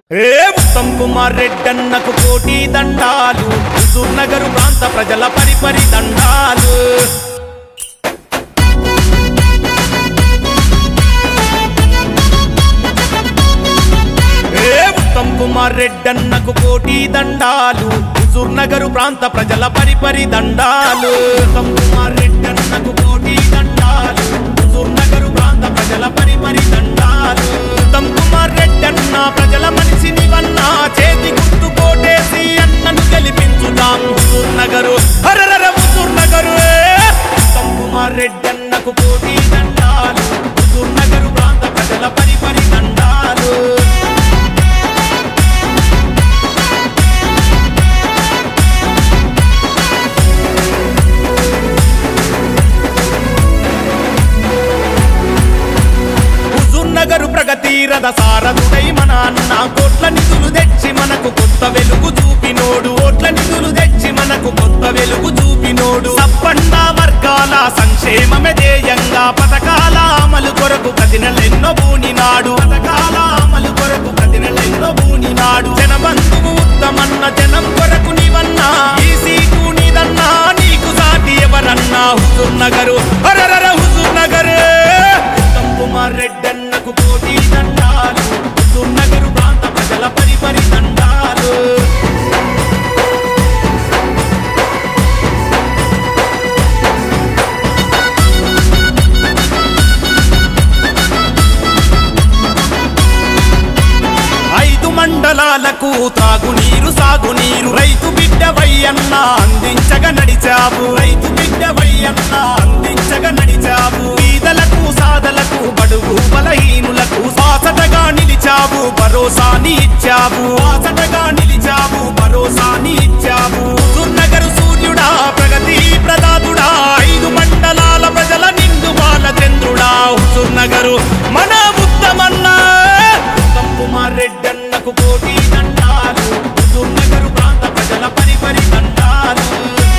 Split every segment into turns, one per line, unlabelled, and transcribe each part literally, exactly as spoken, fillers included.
ఏ ఉత్తమ్ కుమార్ రెడ్డన్నకు కోటి దండాలు, హుజూర్ నగర్ ప్రాంత ప్రజల పరిపరి దండాలు. ఉత్తమ్ కుమార్ రెడ్డన్నకు కోటి దండాలు, హుజూర్ నగర్ ప్రాంత ప్రజల పరిపరి దండాలు. ఉత్తమ్ కుమార్ రెడ్డన్నకు కోటి దండాలు, హుజూర్ నగర్ ప్రాంత ప్రజల పరిపరి దండాలు. ఉత్తమ్ కుమార్ రెడ్డన్న ప్రజల మనిషిని వన్నా, చేతి గుర్తు కోటేసి అన్నను గెలిపించుదాం హుజూర్ నగరు, హరరర హుజూర్ నగరు. ఉత్తమ్ కుమార్ రెడ్డన్నకు కోటి దండాలు, హుజూర్ నగర్ ప్రాంత ప్రజల పరిపరి దండాలు. నగరు ప్రగతి రథ సారథుడై మన అన్న, కోట్ల నిధులు తెచ్చి మనకు కొత్త వెలుగు చూపినోడు, కోట్ల నిధులు తెచ్చి మనకు కొత్త వెలుగు చూపినోడు. సప్పండ వర్గాల సంక్షేమమే ధ్యేయంగా పథకాల అమలు కొరకు ప్రతి నెలెన్నో బూనినాడు, పథకాల అమలు కొరకు ప్రతి నెలెన్నో బూనినాడు. జనబంధువు ఉత్తమన్న, జనం కొరకు నీవన్నా, ఈ సీటు నీదన్నా, నీకు సాటి ఎవరన్నా హుజూర్ నగరు, హరరర హుజూర్ నగరు. ఉత్తమ్ కుమార్ రెడ్డన్నకు కోటి దండాలు, హుజూర్ నగర్ ప్రాంత ప్రజల పరిపరి దండాలు. ఐదు మండలాలకు త్రాగునీరు సాగునీరు, రైతు బిడ్డ వయ్యన్నా అందించగా నడిచావు, రైతు బిడ్డ వయ్యన్నా అందించగా నడిచావు. పేదలకు సాధలకు బడుగు బలహీనులకు బాసటగా నిలిచావు, భరోసాని ఇచ్చావు, బాసటగా నిలిచావు, భరోసాని ఇచ్చావు. హుజూర్ నగర్ సూర్యుడా, ప్రగతి ప్రదాతుడా, ఐదు మండలాల ప్రజల నిండు బాల చంద్రుడా హుజూర్ నగరు మన ఉత్తమన్నా. ఉత్తమ్ కుమార్ రెడ్డన్నకు కోటి దండాలు, హుజూర్ నగర్ ప్రాంత ప్రజల పరిపరి దండాలు.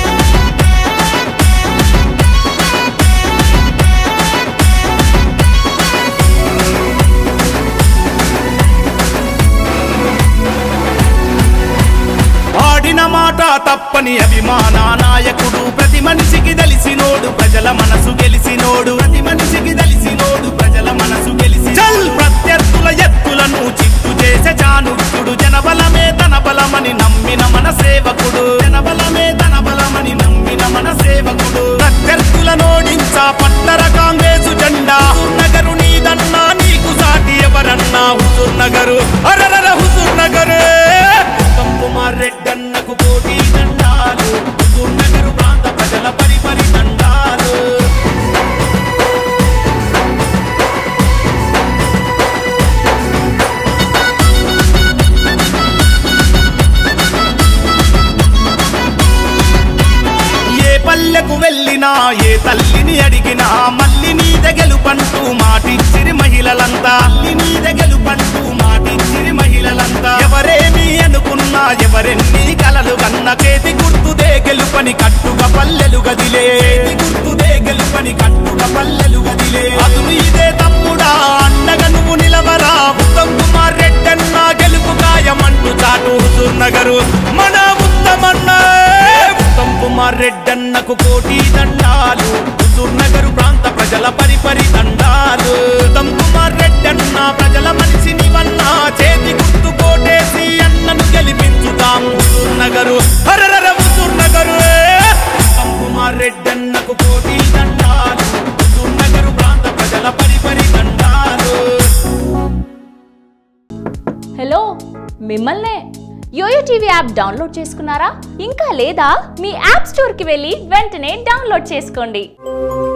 ఆడిన మాట తప్పని అభిమాన నాయకుడు, ప్రతి మనిషికి తెలిసినోడు, ప్రజల మనసు గెలిసినోడు, ప్రతి మనిషికి తెలిసినోడు, ప్రజల మనసు గెలిసి చల్ ప్రత్యర్థుల ఎత్తులను చిత్తు చేసే చాణుక్యుడు, జనబలమే తన బలమని నమ్మిన మన సేవకుడు, జనబలమే తన బలమని నమ్మిన మన సేవకుడు. ప్రత్యర్థుల నోడించా పట్టర కాంగ్రెసు జెండా, నగరు నీదన్నా, నీకు సాటి ఎవరన్నా హుజూర్ నగరు, హరరర హుజూర్ నగరు. ఉత్తమ్ కుమార్ రెడ్డన్నకు కోటి దండాలు, హుజూర్ నగర్ ప్రాంత ప్రజల పరిపరి దండాలు. ఏ పల్లెకు వెళ్ళినా, ఏ తల్లిని అడిగినా, మల్లి మీద గెలుపంటూ మాటిచ్చిరి మహిళలంతా, మల్లి మీద గెలుపంటూ మాటిచ్చిరి మహిళలంతా. ఎవరేమి అనుకున్నా, ఎవరెన్ని కలలు కన్న, చేతి గుర్తుదే గెలుపని కట్టుగా పల్లెలు గదిలే, చేతి గుర్తుదే గెలుపని కట్టుగా పల్లెలు గదిలే. అదును ఇదే తమ్ముడా, అండగా నువ్వు నిలవరా, ఉత్తమ్ కుమార్ రెడ్డన్న గెలుపు ఖాయమంటూ చాటు హుజూర్ నగరు మన ఉత్తమన్నా. ఉత్తమ్ కుమార్ రెడ్డన్నకు కోటి దండాలు, హుజూర్ నగర్ ప్రాంత ప్రజల పరిపరి దండాలు. ఉత్తమ్ కుమార్ రెడ్డన్న ప్రజల మనిషిని వన్నా, చేతి గుర్తు కోటేసి అన్నను గెలిపించుదాం హుజూర్ నగరు, హరరర హుజూర్ నగరు. ఉత్తమ్ కుమార్ రెడ్డన్నకు కోటి దండాలు, హుజూర్ నగర్ ప్రాంత ప్రజల పరిపరి దండాలు.
హలో, మిమ్మల్నే. యోయో టీవీ యాప్ డౌన్లోడ్ చేసుకున్నారా? ఇంకా లేదా? మీ యాప్ స్టోర్కి వెళ్ళి వెంటనే డౌన్లోడ్ చేసుకోండి.